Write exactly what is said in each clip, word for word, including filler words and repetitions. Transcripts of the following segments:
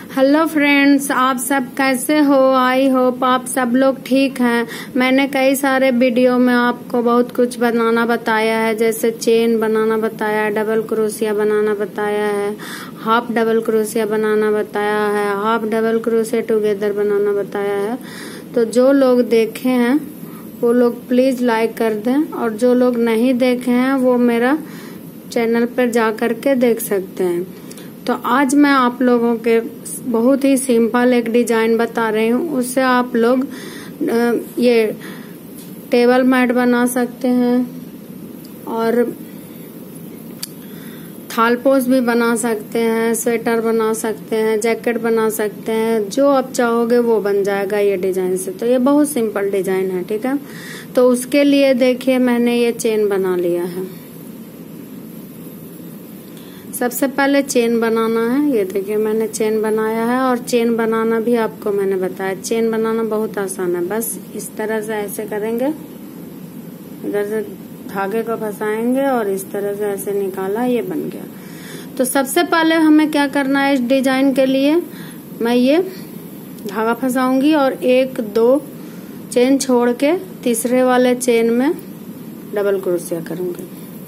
Hello friends, आप सब कैसे हो। आई होप आप सब लोग ठीक हैं। मैंने कई सारे वीडियो में आपको बहुत कुछ बनाना बताया है, जैसे चेन बनाना बताया है, डबल क्रोशिया बनाना बताया है, हाफ डबल क्रोशिया बनाना बताया है, हाफ डबल क्रोशिया टुगेदर बनाना बताया है। तो जो लोग देखे हैं वो लोग प्लीज लाइक कर दें, और जो लोग नहीं देखे हैं वो मेरा चैनल पर जा करके देख सकते हैं। तो आज मैं आप लोगों के बहुत ही सिंपल एक डिजाइन बता रही हूँ, उससे आप लोग ये टेबल मैट बना सकते हैं और थालपोस भी बना सकते हैं, स्वेटर बना सकते हैं, जैकेट बना सकते हैं, जो आप चाहोगे वो बन जाएगा ये डिजाइन से। तो ये बहुत सिंपल डिजाइन है, ठीक है। तो उसके लिए देखिए मैंने ये चेन बना लिया है। सबसे पहले चेन बनाना है। ये देखिए मैंने चेन बनाया है, और चेन बनाना भी आपको मैंने बताया। चेन बनाना बहुत आसान है, बस इस तरह से ऐसे करेंगे, इधर से धागे को फंसाएंगे और इस तरह से ऐसे निकाला, ये बन गया। तो सबसे पहले हमें क्या करना है, इस डिजाइन के लिए मैं ये धागा फंसाऊंगी और एक दो चेन छोड़ के तीसरे वाले चेन में डबल क्रोशिया करूंगी।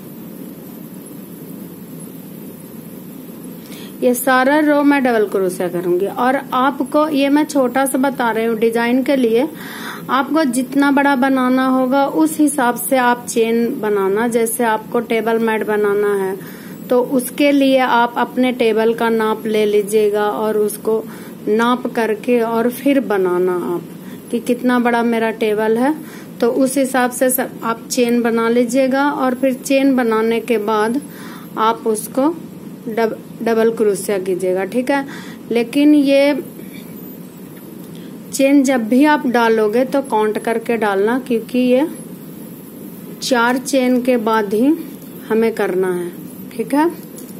ये सारा रो मैं डबल क्रोशिया करूंगी। और आपको ये मैं छोटा सा बता रही हूँ डिजाइन के लिए, आपको जितना बड़ा बनाना होगा उस हिसाब से आप चेन बनाना। जैसे आपको टेबल मैट बनाना है तो उसके लिए आप अपने टेबल का नाप ले लीजिएगा और उसको नाप करके और फिर बनाना आप कि कितना बड़ा मेरा टेबल है, तो उस हिसाब से आप चेन बना लीजिएगा। और फिर चेन बनाने के बाद आप उसको डब, डबल क्रोशिया कीजिएगा, ठीक है। लेकिन ये चेन जब भी आप डालोगे तो काउंट करके डालना, क्योंकि ये चार चेन के बाद ही हमें करना है, ठीक है।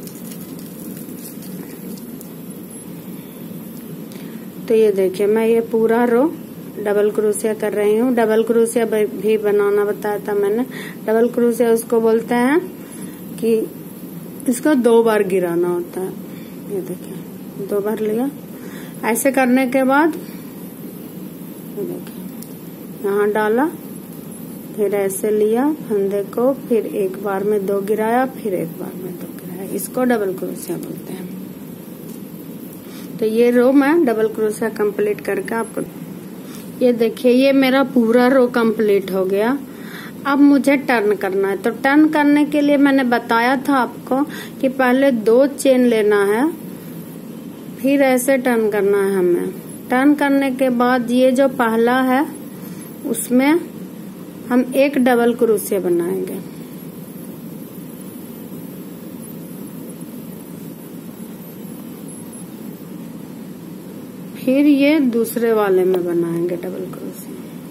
तो ये देखिए मैं ये पूरा रो डबल क्रोशिया कर रही हूँ। डबल क्रोशिया भी बनाना बताया था मैंने। डबल क्रोशिया उसको बोलते हैं कि इसको दो बार गिराना होता है। ये देखिए दो बार लिया। ऐसे करने के बाद ये देखिए यहाँ डाला, फिर ऐसे लिया फंदे को, फिर एक बार में दो गिराया, फिर एक बार में दो गिराया। इसको डबल क्रोशिया बोलते हैं। तो ये रो मैं डबल क्रोशिया कंप्लीट करके आपको, ये देखिए ये मेरा पूरा रो कंप्लीट हो गया। अब मुझे टर्न करना है। तो टर्न करने के लिए मैंने बताया था आपको कि पहले दो चेन लेना है, फिर ऐसे टर्न करना है हमें। टर्न करने के बाद ये जो पहला है उसमें हम एक डबल क्रोशिया बनाएंगे। फिर ये दूसरे वाले में बनाएंगे डबल क्रोशिया।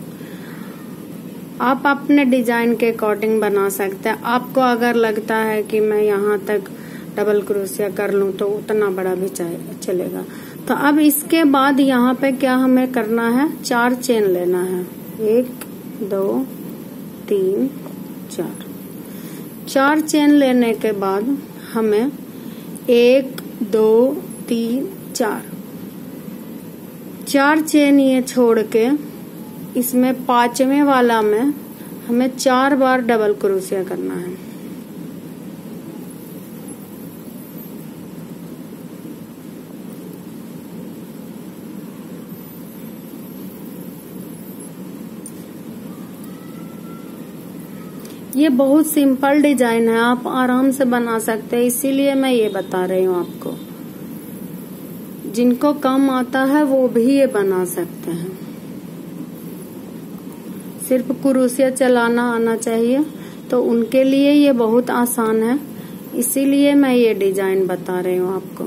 आप अपने डिजाइन के अकॉर्डिंग बना सकते हैं। आपको अगर लगता है कि मैं यहाँ तक डबल क्रोशिया कर लूं तो उतना बड़ा भी चलेगा। तो अब इसके बाद यहाँ पे क्या हमें करना है, चार चेन लेना है। एक दो तीन चार। चार चेन लेने के बाद हमें एक दो तीन चार चार चेन ये छोड़ के इसमें पांचवें वाला में हमें चार बार डबल क्रोशिया करना है। ये बहुत सिंपल डिजाइन है, आप आराम से बना सकते हैं, इसीलिए मैं ये बता रही हूँ आपको। जिनको कम आता है वो भी ये बना सकते हैं। सिर्फ क्रोशिया चलाना आना चाहिए, तो उनके लिए ये बहुत आसान है, इसीलिए मैं ये डिजाइन बता रही हूँ आपको।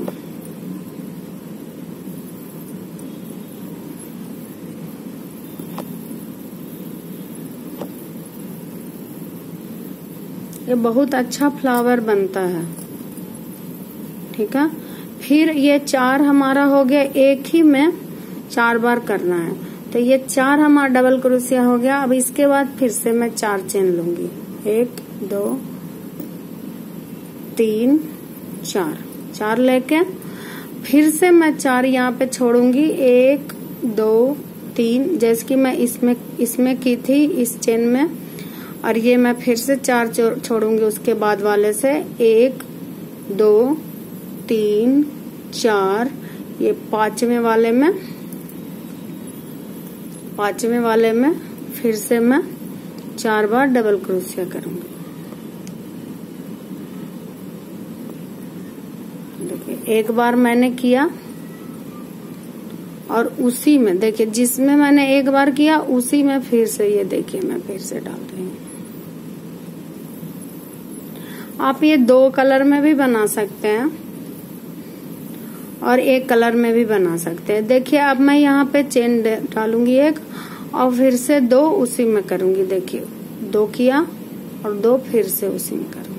ये बहुत अच्छा फ्लावर बनता है, ठीक है। फिर ये चार हमारा हो गया, एक ही में चार बार करना है। तो ये चार हमारा डबल क्रोशिया हो गया। अब इसके बाद फिर से मैं चार चेन लूंगी। एक दो तीन चार, चार लेके फिर से मैं चार यहाँ पे छोड़ूंगी, एक दो तीन, जैसे कि मैं इसमें इसमें की थी इस चेन में, और ये मैं फिर से चार छोड़ूंगी उसके बाद वाले से, एक दो तीन चार, ये पांचवें वाले में पांचवें वाले में फिर से मैं चार बार डबल क्रोशिया करूंगी। देखिए एक बार मैंने किया और उसी में देखिए जिसमें मैंने एक बार किया उसी में फिर से ये देखिए मैं फिर से डाल रही हूँ। आप ये दो कलर में भी बना सकते हैं और एक कलर में भी बना सकते हैं। देखिए अब मैं यहाँ पे चेन डालूंगी एक और फिर से दो उसी में करूंगी। देखिए दो किया और दो फिर से उसी में करूंगी।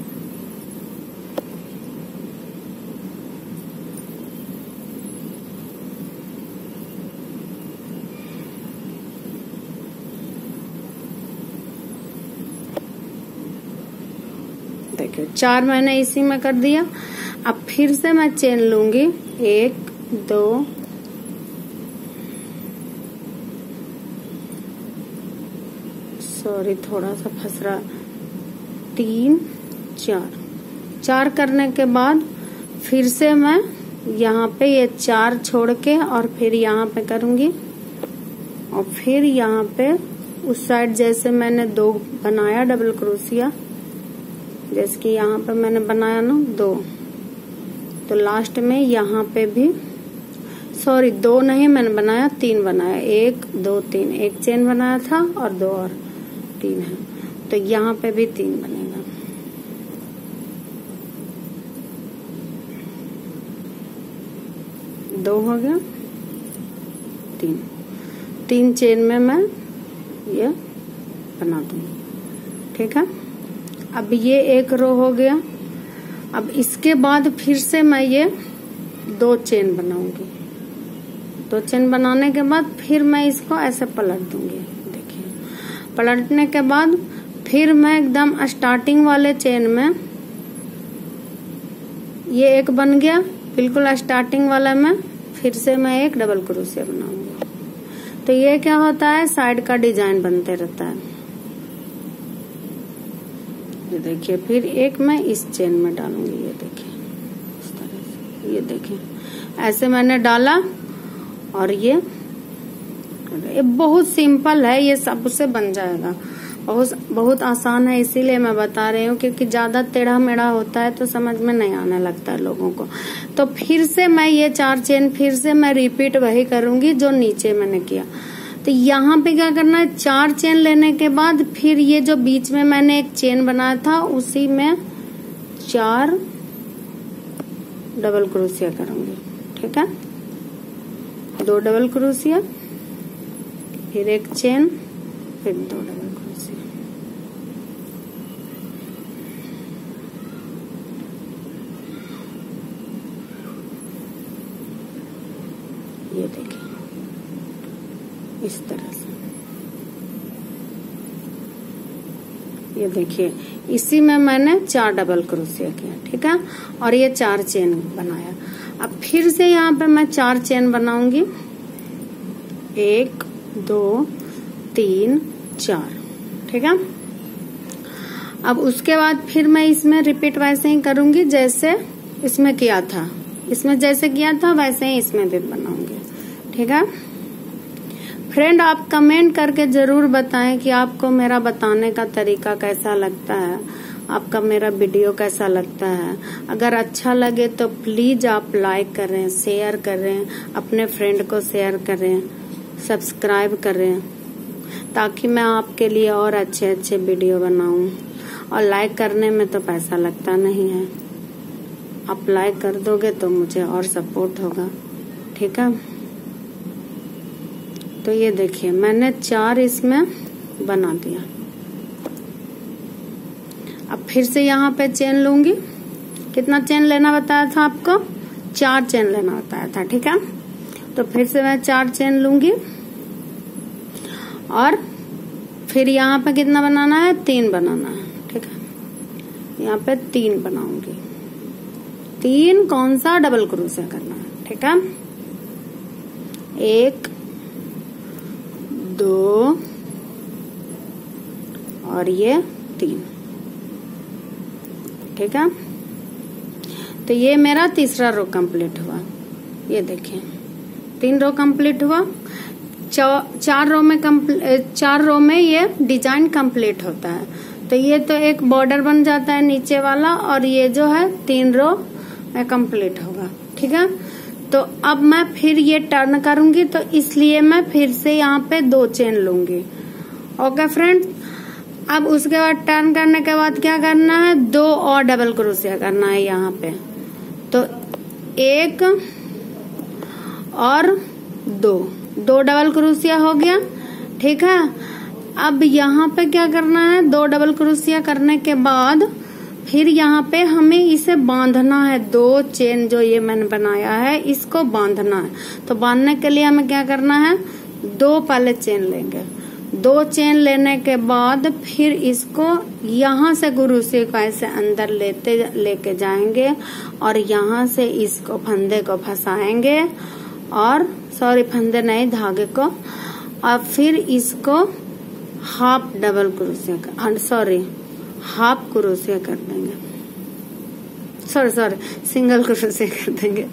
देखिए चार मैंने इसी में कर दिया। अब फिर से मैं चेन लूंगी, एक दो सॉरी थोड़ा सा फंस रहा, तीन चार, चार करने के बाद फिर से मैं यहाँ पे ये चार छोड़ के और फिर यहाँ पे करूंगी और फिर यहाँ पे उस साइड जैसे मैंने दो बनाया डबल क्रोशिया, जैसे कि यहाँ पे मैंने बनाया ना दो, तो लास्ट में यहाँ पे भी सॉरी दो नहीं मैंने बनाया, तीन बनाया, एक दो तीन, एक चेन बनाया था और दो और तीन है, तो यहाँ पे भी तीन बनेगा। दो हो गया, तीन, तीन चेन में मैं ये बना दूंगी। ठीक है, अब ये एक रो हो गया। अब इसके बाद फिर से मैं ये दो चेन बनाऊंगी। दो चेन बनाने के बाद फिर मैं इसको ऐसे पलट दूंगी। देखिए पलटने के बाद फिर मैं एकदम स्टार्टिंग वाले चेन में ये एक बन गया, बिल्कुल स्टार्टिंग वाला में फिर से मैं एक डबल क्रोशिया बनाऊंगी। तो ये क्या होता है, साइड का डिजाइन बनते रहता है। ये देखिए फिर एक मैं इस चेन में डालूंगी। ये देखिए इस तरह से, ये देखिए ऐसे मैंने डाला और ये ये बहुत सिंपल है, ये सबसे बन जाएगा। बहुत बहुत आसान है, इसीलिए मैं बता रही हूँ, क्योंकि ज्यादा टेढ़ा मेढ़ा होता है तो समझ में नहीं आने लगता है लोगों को। तो फिर से मैं ये चार चेन फिर से मैं रिपीट वही करूंगी जो नीचे मैंने किया। तो यहाँ पे क्या करना है, चार चेन लेने के बाद फिर ये जो बीच में मैंने एक चेन बनाया था उसी में चार डबल क्रोशिया करूंगी। ठीक है, दो डबल क्रोशिया, फिर एक चेन, फिर दो डबल क्रोशिया। ये देखिए इस तरह से, ये देखिए इसी में मैंने चार डबल क्रोशिया किया। ठीक है, और ये चार चेन बनाया। अब फिर से यहाँ पे मैं चार चेन बनाऊंगी, एक दो तीन चार। ठीक है, अब उसके बाद फिर मैं इसमें रिपीट वैसे ही करूंगी जैसे इसमें किया था। इसमें जैसे किया था वैसे ही इसमें भी बनाऊंगी। ठीक है फ्रेंड, आप कमेंट करके जरूर बताएं कि आपको मेरा बताने का तरीका कैसा लगता है, आपका मेरा वीडियो कैसा लगता है। अगर अच्छा लगे तो प्लीज आप लाइक करें, शेयर करें, अपने फ्रेंड को शेयर करें, सब्सक्राइब करें, ताकि मैं आपके लिए और अच्छे अच्छे वीडियो बनाऊं। और लाइक करने में तो पैसा लगता नहीं है, आप लाइक कर दोगे तो मुझे और सपोर्ट होगा। ठीक है, तो ये देखिए मैंने चार इसमें बना दिया। अब फिर से यहाँ पे चेन लूंगी। कितना चेन लेना बताया था आपको, चार चेन लेना बताया था। ठीक है, तो फिर से मैं चार चेन लूंगी और फिर यहाँ पे कितना बनाना है, तीन बनाना है। ठीक है, यहाँ पे तीन बनाऊंगी। तीन कौन सा डबल क्रोशिया करना है, ठीक है। एक, दो और ये तीन, ठीक है। तो ये मेरा तीसरा रो कंप्लीट हुआ। ये देखिए तीन रो कंप्लीट हुआ। चार रो में चार रो में ये डिजाइन कंप्लीट होता है। तो ये तो एक बॉर्डर बन जाता है नीचे वाला, और ये जो है तीन रो में कंप्लीट होगा, ठीक है। तो अब मैं फिर ये टर्न करूंगी, तो इसलिए मैं फिर से यहाँ पे दो चेन लूंगी। ओके फ्रेंड, अब उसके बाद टर्न करने के बाद क्या करना है, दो और डबल क्रोशिया करना है यहाँ पे। तो एक और दो, दो डबल क्रोशिया हो गया, ठीक है। अब यहाँ पे क्या करना है, दो डबल क्रोशिया करने के बाद फिर यहाँ पे हमें इसे बांधना है। दो चेन जो ये मैंने बनाया है इसको बांधना है। तो बांधने के लिए हमें क्या करना है, दो पहले चेन लेंगे। दो चेन लेने के बाद फिर इसको यहाँ से क्रोशिया को ऐसे अंदर लेते लेके जाएंगे और यहाँ से इसको फंदे को फंसाएंगे, और सॉरी फंदे नहीं धागे को, और फिर इसको half double crochet sorry half crochet कर देंगे, सॉरी सॉरी सिंगल क्रोशिया कर देंगे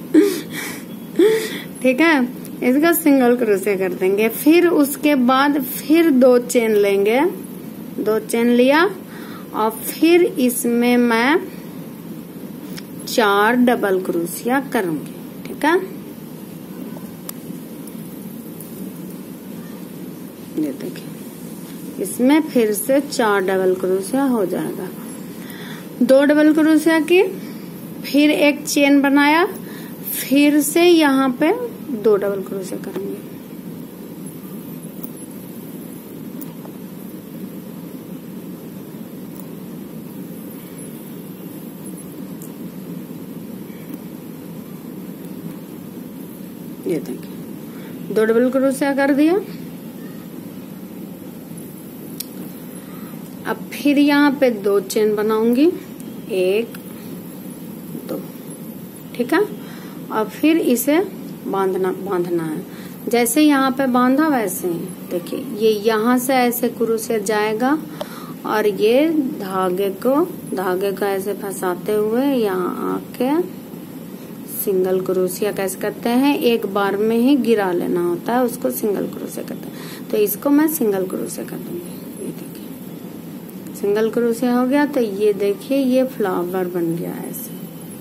ठीक है। इसका सिंगल क्रोशिया कर देंगे। फिर उसके बाद फिर दो चेन लेंगे, दो चेन लिया और फिर इसमें मैं चार डबल क्रोशिया करूंगी, ठीक है। ये देखिए इसमें फिर से चार डबल क्रोशिया हो जाएगा। दो डबल क्रोशिया की, फिर एक चेन बनाया, फिर से यहाँ पे दो डबल क्रोशिया करेंगे। ये देखिए दो डबल क्रोशिया कर दिया। अब फिर यहाँ पे दो चेन बनाऊंगी, एक दो, ठीक है। और फिर इसे बांधना बांधना है। जैसे यहाँ पे बांधा वैसे ही देखिए ये यहाँ से ऐसे क्रोशिया जाएगा और ये धागे को धागे को ऐसे फंसाते हुए यहाँ आके सिंगल क्रोशिया कैसे करते हैं, एक बार में ही गिरा लेना होता है, उसको सिंगल क्रोशिया करते हैं। तो इसको मैं सिंगल क्रोशिया कर दूंगी। ये देखिए सिंगल क्रोशिया हो गया। तो ये देखिए ये फ्लावर बन गया ऐसे।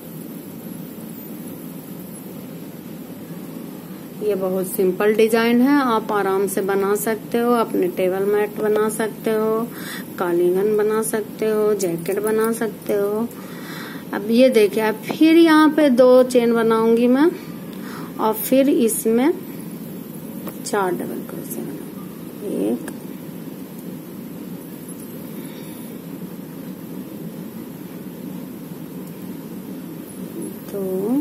ये बहुत सिंपल डिजाइन है, आप आराम से बना सकते हो। अपने टेबल मैट बना सकते हो, कालीगन बना सकते हो, जैकेट बना सकते हो। अब ये देखिए अब फिर यहाँ पे दो चेन बनाऊंगी मैं और फिर इसमें चार डबल क्रोशिया बनाऊंगी। एक, दो,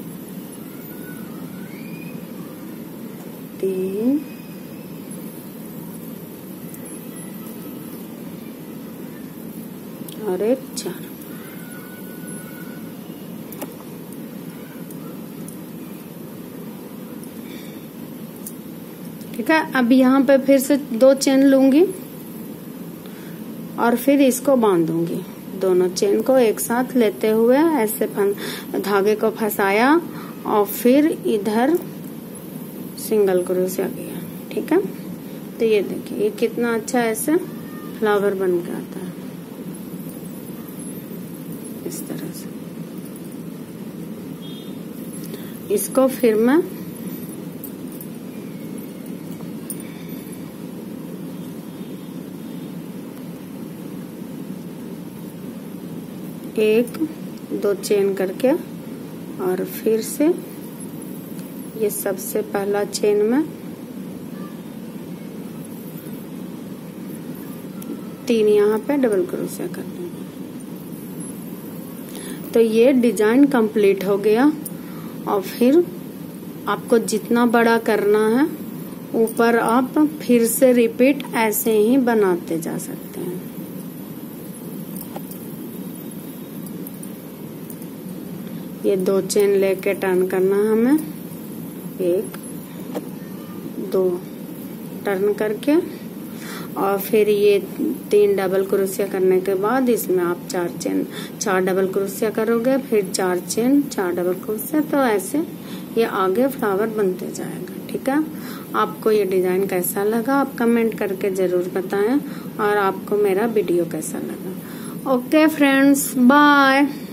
तीन, और एक चार। ठीक है। अब यहाँ पे फिर से दो चेन लूंगी और फिर इसको बांधूंगी। दोनों चेन को एक साथ लेते हुए ऐसे धागे को फंसाया और फिर इधर सिंगल क्रोशिया किया, ठीक है। तो ये देखिए ये कितना अच्छा ऐसे फ्लावर बन के आता है इस तरह से। इसको फिर मैं एक दो चेन करके और फिर से ये सबसे पहला चेन में तीन यहाँ पे डबल क्रोशिया कर दूंगी। तो ये डिजाइन कंप्लीट हो गया। और फिर आपको जितना बड़ा करना है ऊपर आप फिर से रिपीट ऐसे ही बनाते जा सकते हैं। ये दो चेन लेके टर्न करना हमें, एक दो टर्न करके, और फिर ये तीन डबल क्रोशिया करने के बाद इसमें आप चार चेन चार डबल क्रोशिया करोगे, फिर चार चेन चार डबल क्रोशिया, तो ऐसे ये आगे फ्लावर बनते जाएगा। ठीक है, आपको ये डिजाइन कैसा लगा आप कमेंट करके जरूर बताएं, और आपको मेरा वीडियो कैसा लगा। Okay friends, bye.